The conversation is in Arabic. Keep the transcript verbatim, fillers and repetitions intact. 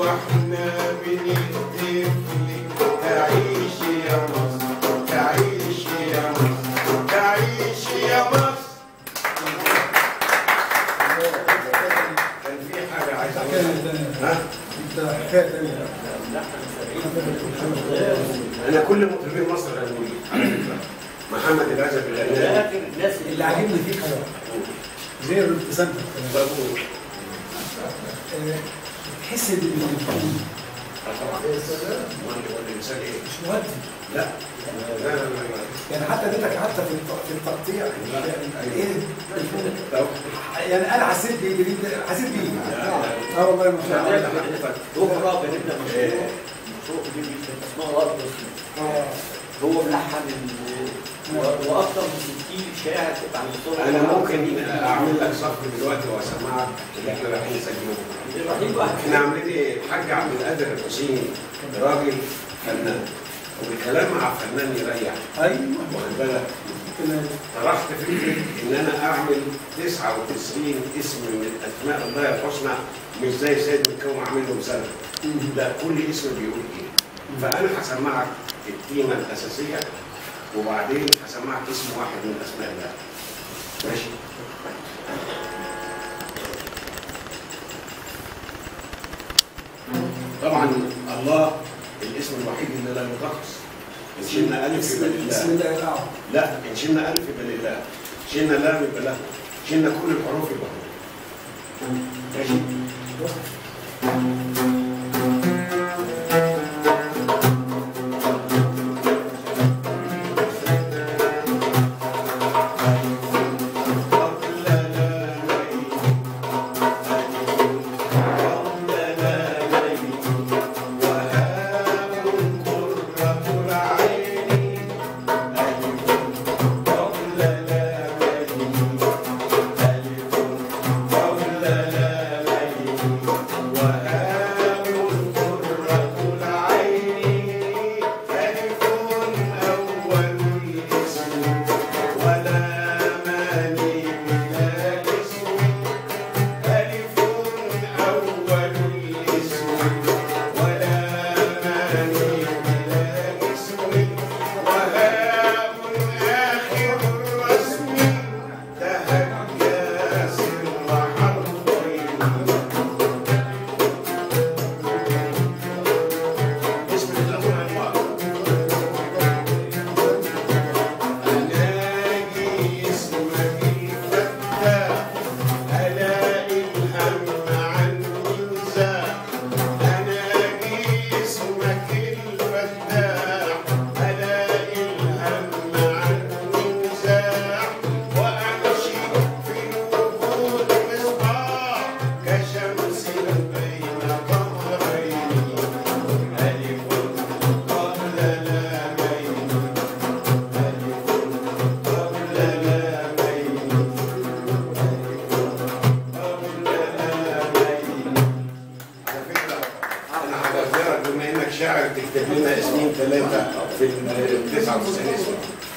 واحنا بنهتف لك تعيشي يا مصر تعيشي يا مصر تعيشي يا مصر. كان في حاجة عايز أقولها. ها؟ أنت حكاية تانية. أنا كل مطربين مصر غنوا لي. محمد العزب الغنائي. الناس اللي عاجبني فيك حاجة زي الابتسامة. بقول. تحس ان الانسان مش مودي. لا لا لا يعني حتى اديتك حتى في في التقطيع ايه يعني انا حسيت بيه حسيت بيه اه والله ما شاء الله. هو الراجل اللي انت مشروع مشروع كبير جدا اسمه وائل حسني. هو ملحن واكثر من ستين شاعر عن الصوره. انا ممكن اعمل لك صف دلوقتي واسمعك اللي احنا رايحين نسجله. احنا عاملين ايه؟ الحاج عبد القادر الحسيني راجل فنان وبكلام مع فنان يريح. ايوه واخد بالك؟ طرحت فكره ان انا اعمل تسعة وتسعين اسم من اسماء الله الحسنى مش زي سيد مكوم عامل له سنه. لا كل اسم بيقول ايه. فانا هسمعك التيمه الاساسيه وبعدين هسمعك اسم واحد من اسماء الله. ماشي؟ طبعا الله الاسم الوحيد اللي لا ينتقص. ان شلنا الف يبقى لله. بسم الله الرحمن. لا ان شلنا الف يبقى لله. شلنا لام يبقى له. شلنا كل الحروف يبقى هو. ماشي؟ شاعر تكتب لنا اسمين ثلاثة في ال تسعة وتسعين اسم.